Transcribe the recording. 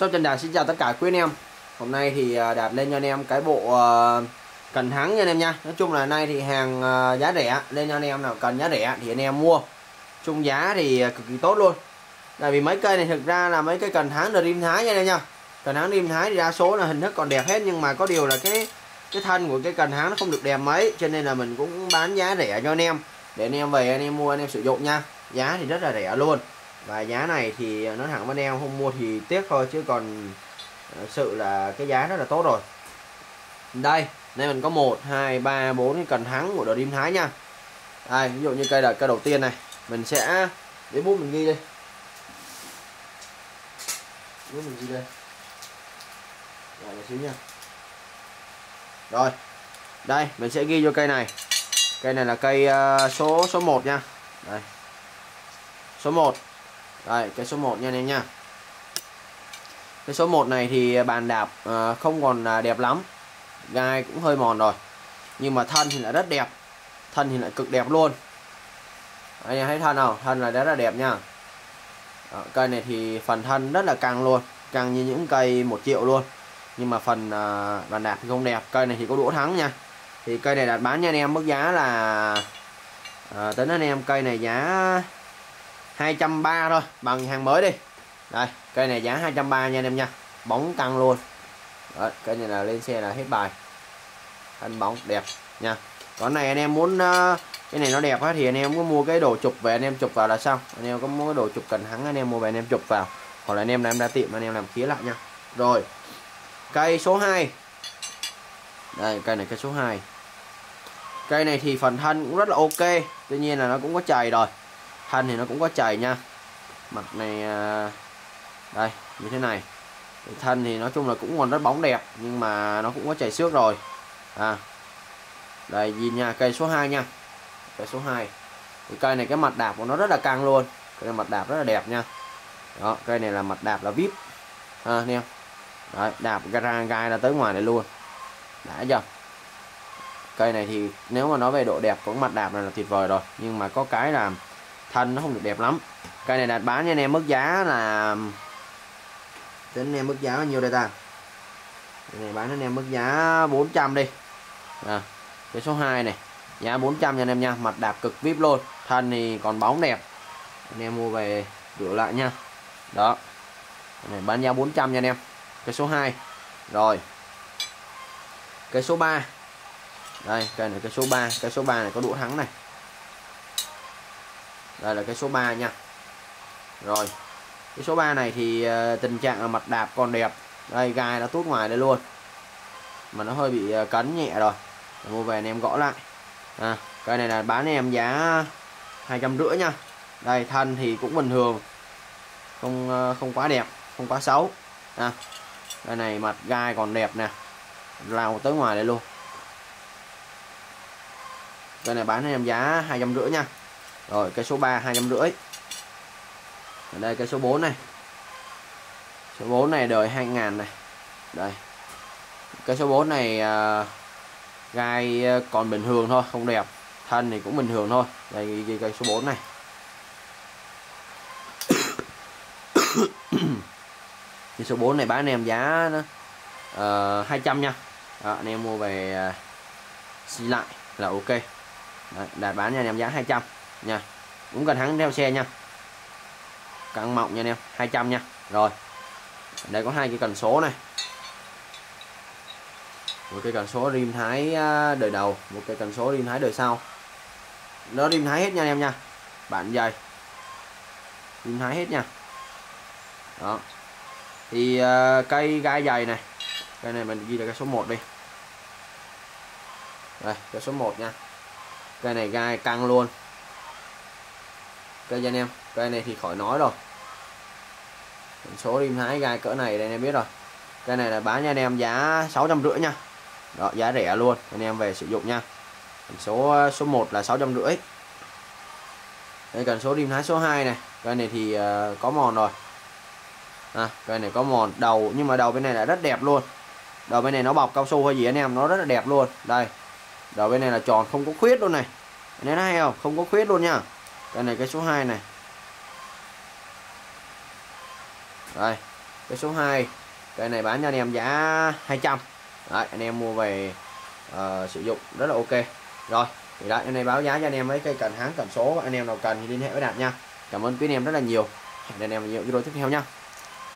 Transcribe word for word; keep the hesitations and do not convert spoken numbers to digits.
Shop Trần Đạt xin chào tất cả quý anh em. Hôm nay thì Đạt lên cho anh em cái bộ uh, cần thắng nha anh em nha. Nói chung là nay thì hàng uh, giá rẻ, lên cho anh em nào cần giá rẻ thì anh em mua. Chung giá thì cực kỳ tốt luôn. Tại vì mấy cây này thực ra là mấy cây cần thắng Dream Thái nha anh em nha. Cần thắng Dream Thái thì đa số là hình thức còn đẹp hết, nhưng mà có điều là cái cái thân của cái cần thắng nó không được đẹp mấy, cho nên là mình cũng bán giá rẻ cho anh em để anh em về anh em mua anh em sử dụng nha. Giá thì rất là rẻ luôn. Và giá này thì nói thẳng với anh em, không mua thì tiếc thôi, chứ còn sự là cái giá rất là tốt rồi. Đây, đây mình có một, hai, ba, bốn cái cần thắng của Dream Thái nha. Đây, ví dụ như cây là cây đầu tiên này, mình sẽ lấy bút mình ghi đi. Bút mình ghi đây. Rồi một xíu nha. Rồi. Đây, mình sẽ ghi vô cây này. Cây này là cây uh, số số một nha. Đây. Số một. Đây, cái số một nha anh em nha. Cái số một này thì bàn đạp uh, không còn uh, đẹp lắm. Gai cũng hơi mòn rồi. Nhưng mà thân thì lại rất đẹp. Thân thì lại cực đẹp luôn. Anh em thấy thân không? Thân là rất là đẹp nha. Đó, cây này thì phần thân rất là căng luôn. Căng như những cây một triệu luôn. Nhưng mà phần uh, bàn đạp thì không đẹp. Cây này thì có đũa thắng nha. Thì cây này Đạt bán nha anh em mức giá là uh, tính anh em cây này giá hai trăm ba mươi thôi, bằng hàng mới đi. Đây, cây này giá hai trăm ba mươi nha anh em nha. Bóng căng luôn. Đấy, cây này là lên xe là hết bài. Thân bóng đẹp nha. Còn này anh em muốn uh, cái này nó đẹp á, thì anh em có mua cái đồ chụp về anh em chụp vào là xong. Anh em có mua cái đồ chụp cần thắng anh em mua về anh em chụp vào, hoặc là anh em làm ra tiệm anh em làm khía lại nha. Rồi. Cây số hai. Đây, cây này cây số hai. Cây này thì phần thân cũng rất là ok, tuy nhiên là nó cũng có chày rồi. Thân thì nó cũng có chày nha. Mặt này đây như thế này. Thân thì nói chung là cũng còn rất bóng đẹp, nhưng mà nó cũng có chày xước rồi. À. Đây nhìn nha, cây số hai nha. Cây số hai. Thì cây này cái mặt đạp của nó rất là căng luôn. Cây này mặt đạp rất là đẹp nha. Đó, cây này là mặt đạp là vê i pê. À, anh em. Đấy, đạp gara gai ra tới ngoài này luôn. Đã chưa? Cây này thì nếu mà nói về độ đẹp của mặt đạp này là tuyệt vời rồi, nhưng mà có cái là thân nó không được đẹp lắm. Cây này Đạt bán cho anh em mức giá là tính anh em mức giá bao nhiêu đây ta? Cây này bán cho anh em mức giá bốn trăm đi. À, cái số hai này giá bốn trăm nha anh em nha, mặt đạp cực vê i pê luôn, thân thì còn bóng đẹp. Anh em mua về rửa lại nha. Đó. Cây này bán giá bốn trăm nha anh em. Cái số hai. Rồi. Cái số ba. Đây, cây này cái số ba, cái số ba này có đũa thắng này. Đây là cái số ba nha. Rồi. Cái số ba này thì uh, tình trạng là mặt đạp còn đẹp. Đây gai nó tút ngoài đây luôn. Mà nó hơi bị uh, cấn nhẹ rồi. Để mua về anh em gõ lại. À, cây này là bán em giá hai trăm rưỡi nha. Đây thân thì cũng bình thường. Không uh, không quá đẹp, không quá xấu. À. Cây này mặt gai còn đẹp nè. Lao tới ngoài đây luôn. Cây này bán em giá hai trăm rưỡi nha. Rồi cái số ba hai trăm rưỡi. Ở đây cái số bốn này. Số bốn này đời hai ngàn này. Đây. Cái số bốn này uh, gai còn bình thường thôi, không đẹp. Thân thì cũng bình thường thôi. Đây ghi, ghi cây số bốn này. Cái số bốn này bán em giá uh, hai trăm nha. Đó, anh em mua về uh, xi lại là ok. Đấy, Đạt bán nha anh em giá hai trăm nha. Cũng cần thắng theo xe nha. Căng mọng nha anh em, hai trăm nha. Rồi. Đây có hai cái cần số này. Một cái cần số Dream Thái đời đầu, một cái cần số Dream Thái đời sau. Nó Dream Thái hết nha anh em nha. Bản dày. Dream Thái hết nha. Đó. Thì uh, cây gai dày này. Cây này mình ghi là cái số một đi. Đây, cái số một nha. Cây này gai căng luôn. Cây anh em, cây này thì khỏi nói rồi. Số Dream Thái gai cỡ này đây anh em biết rồi. Cây này là bán cho anh em giá sáu trăm rưỡi nha. Đó, giá rẻ luôn, anh em về sử dụng nha. Số số một là sáu trăm rưỡi. Đây cần số Dream Thái số hai này. Cây này thì uh, có mòn rồi. À, cây này có mòn đầu, nhưng mà đầu bên này là rất đẹp luôn. Đầu bên này nó bọc cao su hay gì anh em, nó rất là đẹp luôn. Đây. Đầu bên này là tròn không có khuyết luôn này. Anh em thấy không? Không có khuyết luôn nha. Cái này cái số hai này. Đây. Cây số hai, cây này bán cho anh em giá hai trăm. Đấy, anh em mua về uh, sử dụng rất là ok. Rồi thì đấy, anh em báo giá cho anh em mấy cây cần háng cần số, anh em nào cần thì liên hệ với Đạt nha. Cảm ơn quý anh em rất là nhiều. Hẹn anh em ở những video tiếp theo nha.